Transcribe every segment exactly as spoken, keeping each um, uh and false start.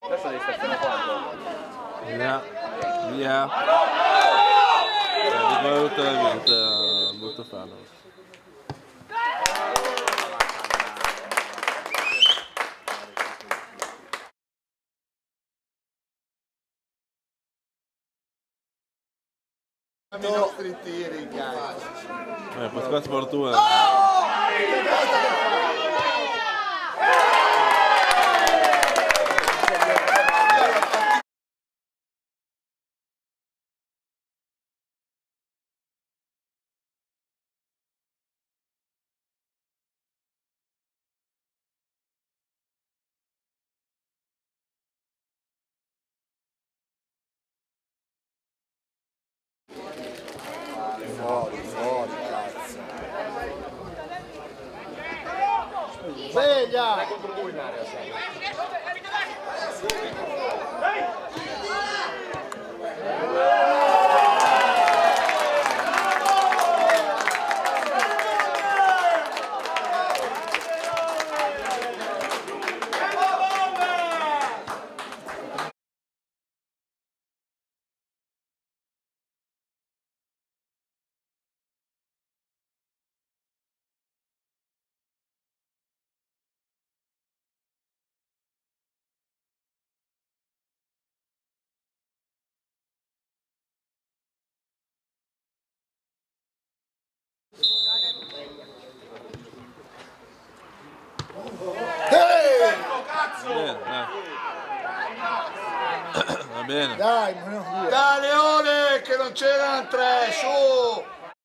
Adesso devi stare quando? Via. Via. Di quello tutta la vita, molto farlo. I nostri tiri in gara. Eh, per questa sfortuna. Fuori, fuori, cazzo. Sveglia! Bene, dai. Va bene. Dai, dai Leone, che non c'erano tre, su!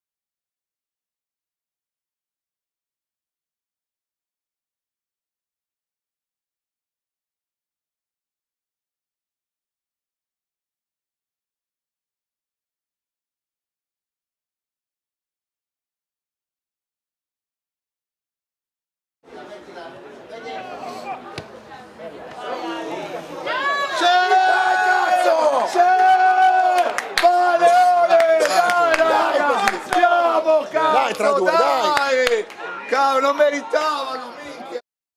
Dai, tra due, dai! Cavolo, non meritavano, minchia!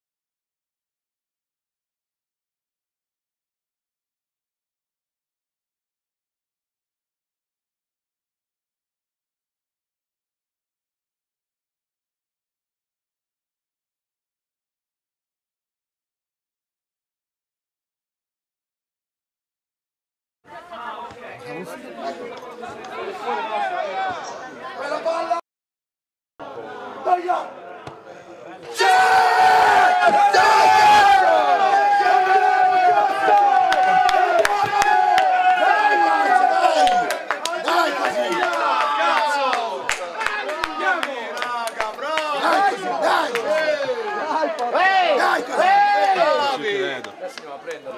Bella palla! Dai! Sì! Adesso andiamo a prendere.